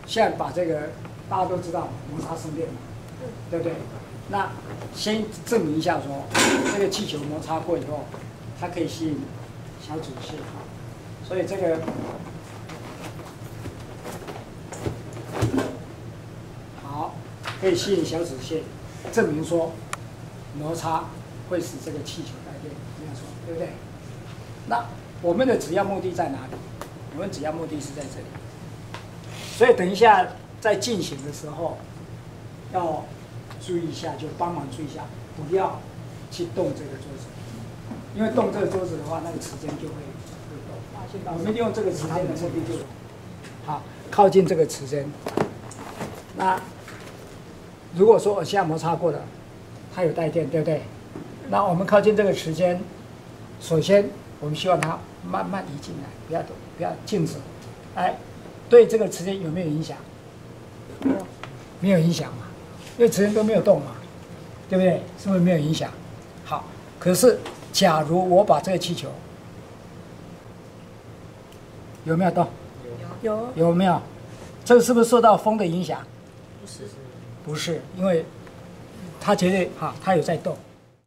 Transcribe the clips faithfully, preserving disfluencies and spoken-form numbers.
现在把这个大家都知道摩擦生电嘛，对不对？那先证明一下说，这个气球摩擦过以后，它可以吸引小子线哈。所以这个好，可以吸引小子线，证明说摩擦会使这个气球带电，这样说对不对？那我们的指要目的在哪里？我们指要目的是在这里。所以等一下在进行的时候，要注意一下，就帮忙注意一下，不要去动这个桌子，因为动这个桌子的话，那个齿针就会会动。我们利用这个齿针的目的就，好，靠近这个齿针。那如果说我现在摩擦过了，它有带电，对不对？那我们靠近这个齿针，首先我们希望它慢慢移进来，不要动，不要静止。哎，对这个齿针有没有影响？没有影响嘛，因为齿针都没有动嘛，对不对？是不是没有影响？好，可是假如我把这个气球有没有动？ 有。 有没有？这个是不是受到风的影响？ 不是。 不是，因为它绝对哈，它有在动。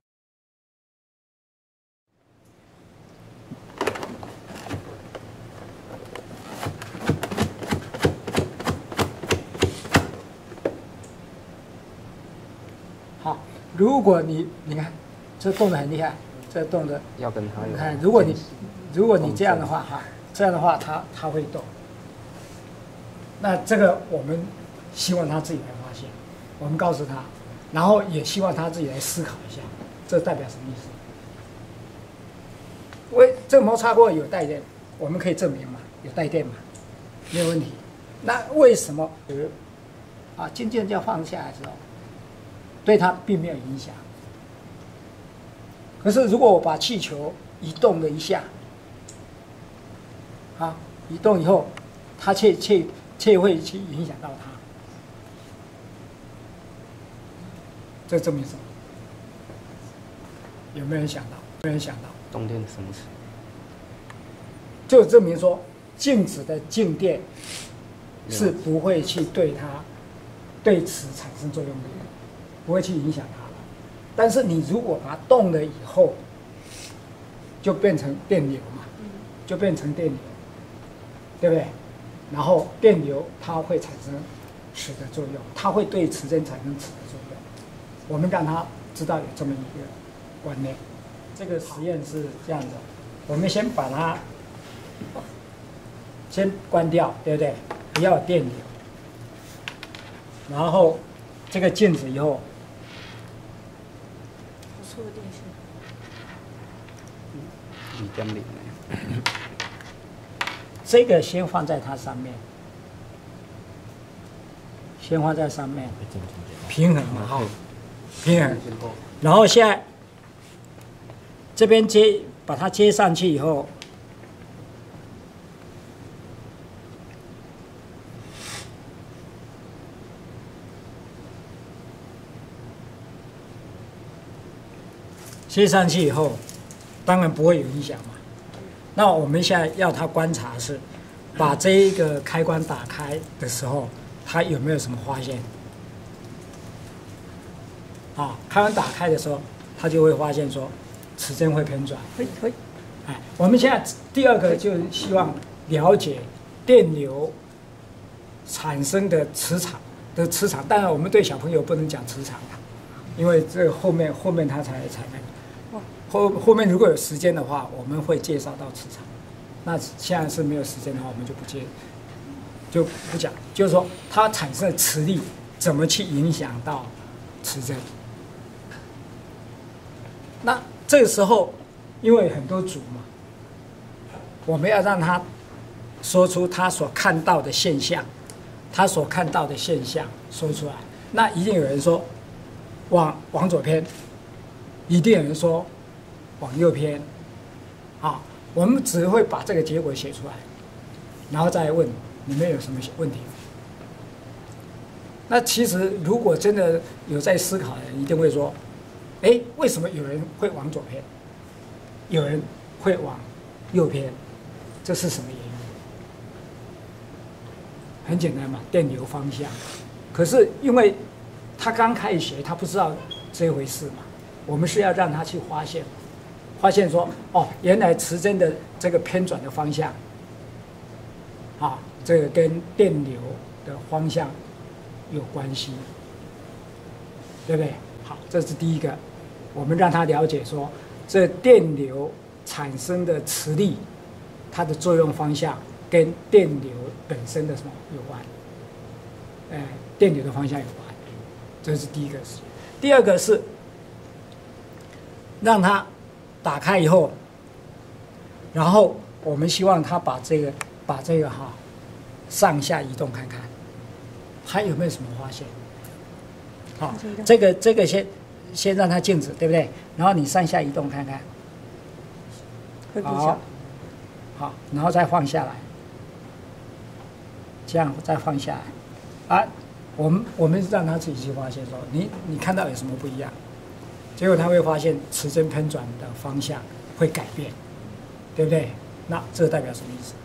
好，如果你你看，这动得很厉害，这动的要跟它有。 你看，如果你如果你这样的话哈，这样的话它它会动。那这个我们希望他自己来发现，我们告诉他，然后也希望他自己来思考一下，这代表什么意思？为这个摩擦过有带电，我们可以证明嘛，有带电嘛，没有问题。那为什么啊渐渐就要放下来之后，对它并没有影响？可是如果我把气球移动了一下，啊，移动以后，它却却却会去影响到它，这证明什么？有没有人想到？没有人想到？ 动电生磁， 就证明说，静止的静电是不会去对它对磁产生作用的，不会去影响它的。但是你如果把它动了以后，就变成电流嘛，就变成电流，对不对？然后电流它会产生磁的作用，它会对磁针产生磁的作用。我们让它知道有这么一个观念。这个实验是这样的，我们先把它先关掉，对不对？不要有电流。然后这个静止以后， 不错的电线。 二点零。 这个先放在它上面，先放在上面，平衡嘛，哈，平衡。然后现在这边接，把它接上去以后，接上去以后，当然不会有影响嘛。那我们现在要他观察是，把这一个开关打开的时候，他有没有什么发现？啊，开关打开的时候，他就会发现说，齿针会偏转。会会。哎，我们现在第二个就希望了解电流产生的磁场的磁场。当然，我们对小朋友不能讲磁场啊，因为这个后面后面他才才那个。后后面如果有时间的话，我们会介绍到磁场。那现在是没有时间的话，我们就不介，就不讲。就是说，它产生的磁力怎么去影响到磁针？那这个时候，因为很多组嘛，我们要让他说出他所看到的现象，他所看到的现象说出来。那一定有人说往往左偏，一定有人说往右偏，啊，我们只会把这个结果写出来，然后再问你们有什么问题。那其实如果真的有在思考的人，一定会说，哎，为什么有人会往左偏，有人会往右偏？这是什么原因？ 很简单嘛，电流方向。可是因为他刚开始学，他不知道这回事嘛，我们是要让他去发现，发现说，哦，原来磁针的这个偏转的方向，啊，这个跟电流的方向有关系，对不对？好，这是第一个，我们让他了解说，这电流产生的磁力，它的作用方向跟电流本身的什么有关？哎，电流的方向有关，这是第一个事。第二个是让它打开以后，然后我们希望它把这个把这个哈上下移动看看，还有没有什么发现？好，这个这个先先让它静止，对不对？然后你上下移动看看，好，好，然后再放下来，这样再放下来，啊，我们我们让他自己去发现说，你你看到有什么不一样？结果他会发现磁针偏转的方向会改变，对不对？那这代表什么意思？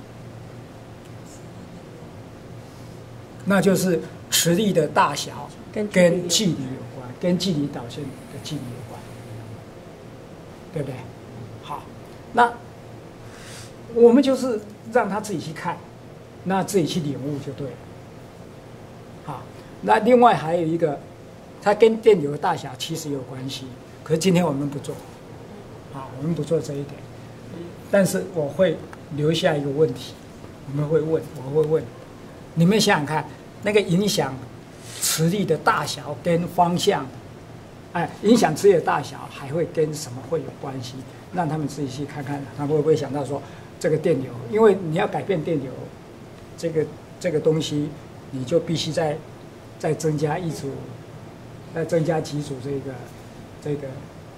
那就是磁力的大小跟距离有关，跟距离导线的距离有关，对不对？好，那我们就是让他自己去看，那自己去领悟就对了。好，那另外还有一个，它跟电流的大小其实有关系，可是今天我们不做，好，我们不做这一点，但是我会留下一个问题，我们会问，我会问，你们想想看，那个影响磁力的大小跟方向，哎，影响磁力的大小还会跟什么会有关系？让他们自己去看看，他会不会想到说这个电流，因为你要改变电流，这个这个东西，你就必须再再增加一组，再增加几组这个这个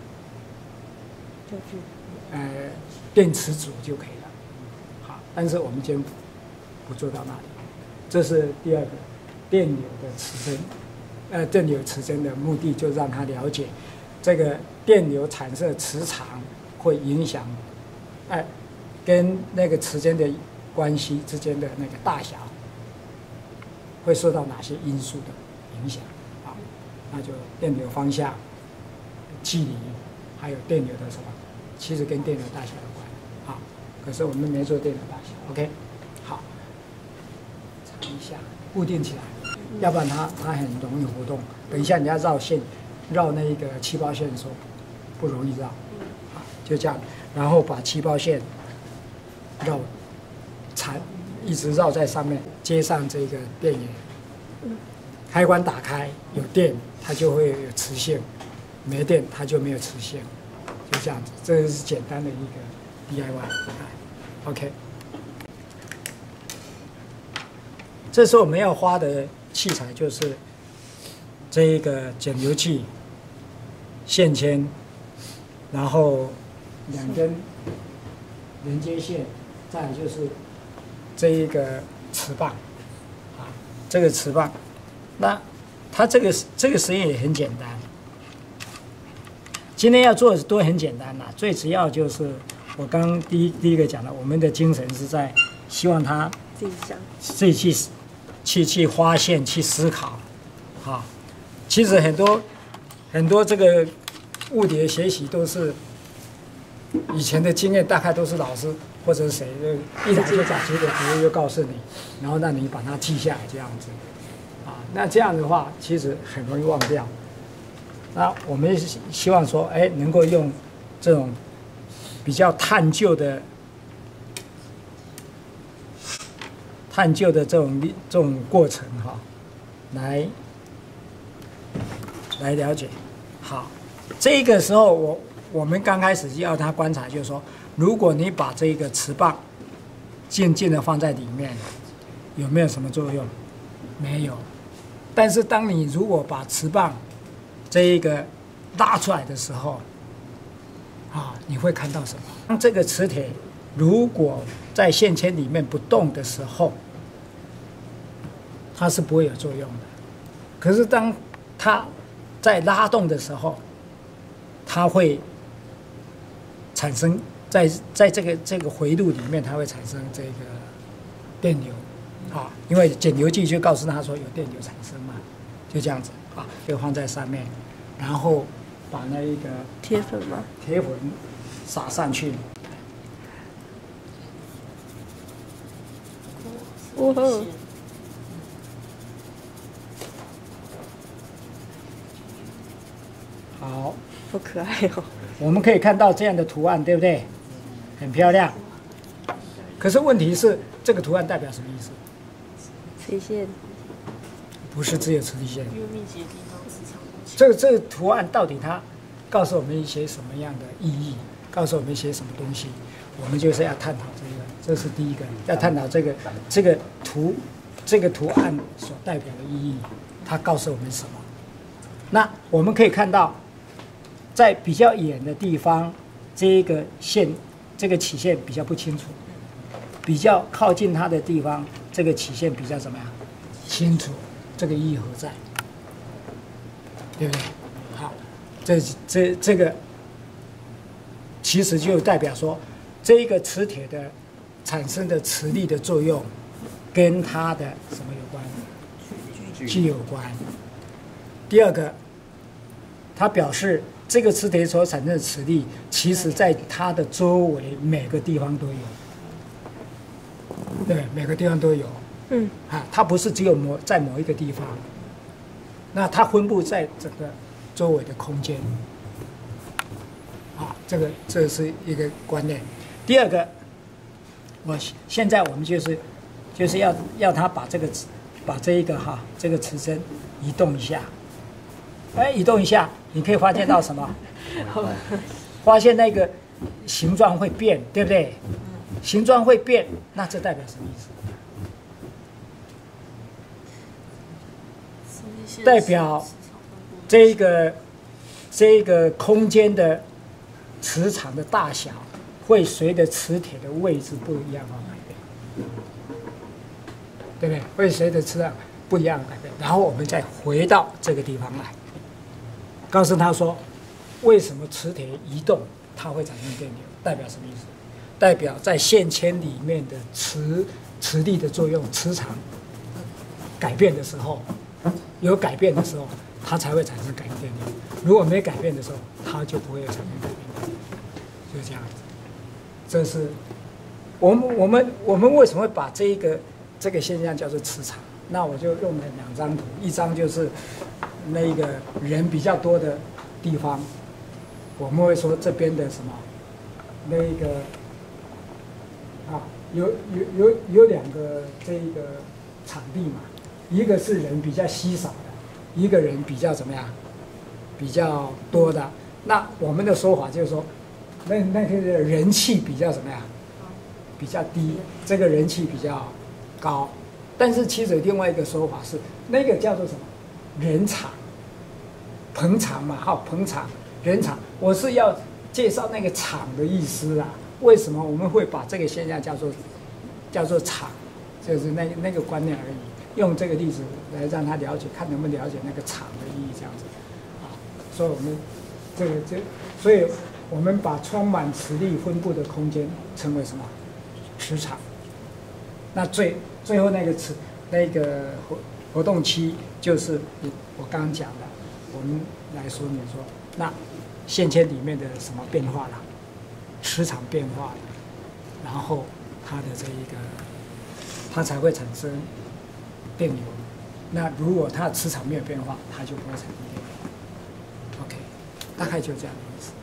呃电池组就可以了。好，但是我们今天不做到那里，这是第二个电流的磁针，呃，电流磁针的目的就让他了解这个电流产生的磁场会影响，哎、呃，跟那个磁针的关系之间的那个大小会受到哪些因素的影响？啊，那就电流方向、距离，还有电流的什么，其实跟电流大小有关。好，可是我们没做电流大小 ，OK？ 好，尝一下，固定起来，要不然它它很容易活动。等一下你要绕线，绕那个气泡线的时候不容易绕。好，就这样，然后把气泡线绕缠，一直绕在上面，接上这个电源。开关打开，有电它就会有磁性，没电它就没有磁性，就这样子。这是简单的一个 D I Y。OK。这时候我们要花的器材就是这一个剪流器、线牵，然后两根连接线，再来就是这一个磁棒，啊，这个磁棒，那它这个这个实验也很简单。今天要做的都很简单啦，最主要就是我刚刚第一第一个讲了，我们的精神是在希望他自己想， 自己去。去去发现，去思考，啊，其实很多很多这个物理的学习都是以前的经验，大概都是老师或者是谁一来就把结果直接就告诉你，然后让你把它记下来这样子，啊，那这样的话其实很容易忘掉。那我们希望说，哎，能够用这种比较探究的。探究的这种这种过程哈，来来了解。好，这个时候我我们刚开始要他观察，就是说，如果你把这个磁棒静静的放在里面，有没有什么作用？没有。但是当你如果把磁棒这一个拉出来的时候，啊，你会看到什么？当这个磁铁如果在线圈里面不动的时候，它是不会有作用的。可是当它在拉动的时候，它会产生在在这个这个回路里面，它会产生这个电流。 啊，因为检流计就告诉他说有电流产生嘛，就这样子啊，就放在上面，然后把那一个铁粉吗？ 铁粉撒上去。 哇吼， 好， 好可爱哦！ 我们可以看到这样的图案，对不对？很漂亮。可是问题是，这个图案代表什么意思？ 垂线， 不是只有磁力线。 越密集的地方磁场越强。 这个这个图案到底它告诉我们一些什么样的意义？告诉我们一些什么东西？我们就是要探讨这个，这是第一个，要探讨这个这个图这个图案所代表的意义，它告诉我们什么？那我们可以看到，在比较远的地方，这一个线这个曲线比较不清楚，比较靠近它的地方，这个曲线比较怎么样？清楚，这个意义何在？对不对？好，这这这个其实就代表说，这一个磁铁的产生的磁力的作用，跟它的什么有关？距有关。第二个，它表示这个磁铁所产生的磁力，其实在它的周围每个地方都有。对，每个地方都有。 嗯， 啊，它不是只有某在某一个地方，那它分布在整个周围的空间。啊，这个这是一个观念。第二个，我现在我们就是就是要要它把这个把这一个哈这个磁针移动一下，哎，移动一下，你可以发现到什么？发现那个形状会变，对不对？形状会变，那这代表什么意思？代表这个这个空间的磁场的大小会随着磁铁的位置不一样而改变，对不对？会随着磁场不一样改变。然后我们再回到这个地方来，告诉他说，为什么磁铁移动它会产生电流？代表什么意思？代表在线圈里面的磁磁力的作用，磁场改变的时候。有改变的时候，它才会产生改变电流；如果没改变的时候，它就不会有产生改变电流，就是这样子。这是我们我们我们为什么会把这一个这个现象叫做磁场？那我就用了两张图，一张就是那个人比较多的地方，我们会说这边的什么那个啊，有有有有两个这一个场地嘛。一个是人比较稀少的，一个人比较怎么样，比较多的。那我们的说法就是说，那那个人气比较怎么样，比较低，这个人气比较高。但是其实另外一个说法是，那个叫做什么？人场，捧场嘛，哈，捧场，人场。我是要介绍那个场的意思啊。为什么我们会把这个现象叫做叫做场？就是那那个观念而已。用这个例子来让他了解，看能不能了解那个场的意义，这样子，啊，所以我们这个这，所以我们把充满磁力分布的空间称为什么？磁场。那最最后那个磁那个活活动期就是我刚刚讲的，我们来说明说，那线圈里面的什么变化了？磁场变化了，然后它的这一个，它才会产生电流。那如果它的磁场没有变化，它就不会产生电流。OK， 大概就这样的意思。